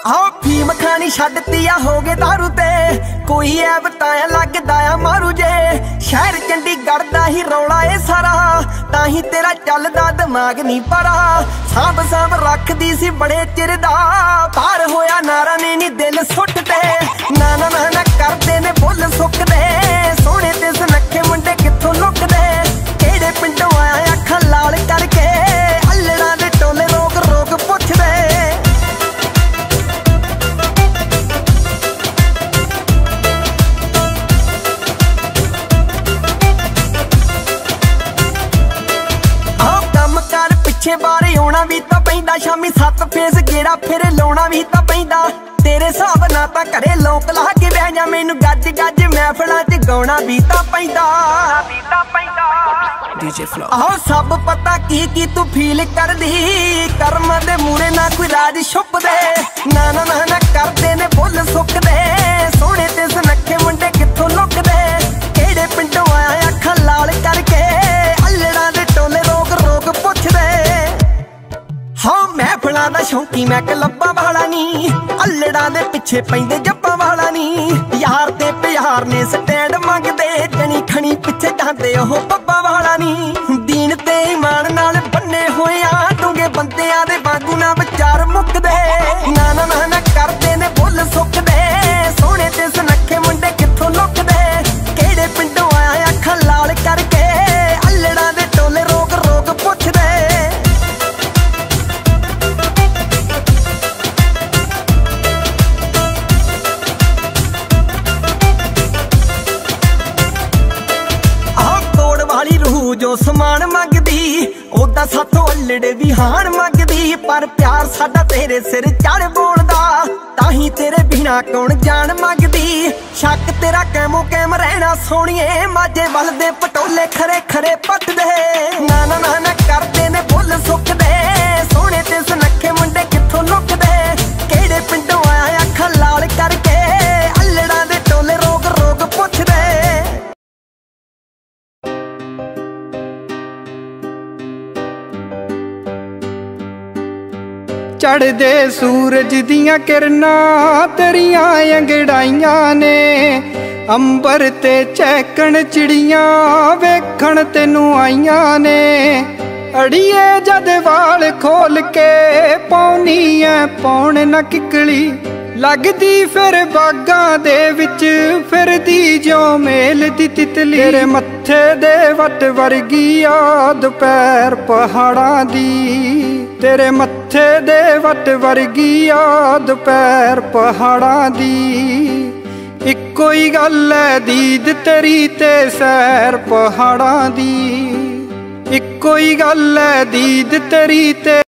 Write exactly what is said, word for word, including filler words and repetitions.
हाँ फीम खानी छड्डती आ हो गए दारू ते कोई ऐ बताया लगदा आ मारू जे शहर चंडीगढ़ दा ही रौला ए सारा ताही तेरा चलदा दिमाग नहीं परा सांभ सांभ रखदी सी बड़े चिर दा पार होया नारा ने नी दिल सुटदे ना ना ना ना करदे ने बुल सुकदे सोहणे ते सुनखे मुंडे कित्थों लुकदे केड़े पिंडों आया अखां लाल करके अल्लड़ां दे टोले रोक रोक पुछदे बारे आना भी तां पैंदा शामी सत्त फेस गेड़ा फिर लाउणा भी तां पैंदा तेरे हिसाब ना तां घरे लोक ला के बह जा मैनू गज गज महफिलां च गाउणा भी तां पैंदा डीजे फ्लो आहो सब पता की की तू फील करदी कर्म दे मूरे ना कोई राज छुपदे ना ना ना ना करदे ने बुल सुकदे सोहणे ते सुनखे मुंडे कित्थों लुकदे केड़े पिंडों आया अखां लाल करके अल्लड़ां दे टोले रोक रोक पुछदे हाँ महफिलां दा शौकी मैं कलब्बा वाला नी अल्लड़ां दे पिछे पैंदे जप्पां वाला नी यार ते प्यार ने स्टैंड मंगदे जनी खनी पिछे जांदे ओह पब्बा वाला नी दीन ते ईमान नाल बन्ने होया डूंगे बंदियां दे वांगू ना विचार मुकदे ना ना ना ना करदे ने बुल सुकदे सोहणे ते सुनखे मुंडे कित्थों लुकदे केड़े पिंडों आया अखां लाल करके अल्लड़ां दे टोले रोक रोक पुछदे जो समान मंगदी ओदा साथों अल्लड़े भी हाण मंगदी पर प्यार साडा तेरे सिर चढ़ बोलदा ताही तेरे बिना कौन जान मंगदी शक तेरा कैमो कैम रहना सोहणिए माजे वल दे पटोले खरे खरे पटदे ना ना ना ना करदे ने बुल सुकदे सोहणे ते सुनखे मुंडे कित्थों लुकदे केड़े पिंडों आया अखां लाल करके अल्लड़ां दे टोले रोक रोक पुछदे चढ़दे सूरज दियां किरनां तेरियां अंगड़ाइयां ने अंबर ते चहकण चिड़ियां वेखण तेनू आइयां ने अड़िए जद वाल खोल के पौनी ऐ पौण न किकली लगदी फिर बागां दे विच फिरदी जो मेल दी तितली तेरे मत्थे दे वट वर्गी आ दुपहर पहाड़ां दी तेरे मत्थे दे वट वर्गी आ दुपहर पहाड़ां दी इक्को ही गल है दीद तेरी ते सैर पहाड़ां दी इक्को ही गल है दीद तेरी ते